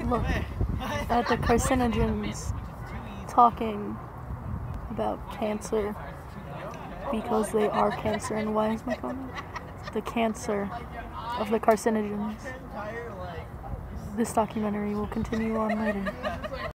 look at the carcinogens talking about cancer because they are cancer. And why is my phone on? The cancer of the carcinogens. This documentary will continue on later.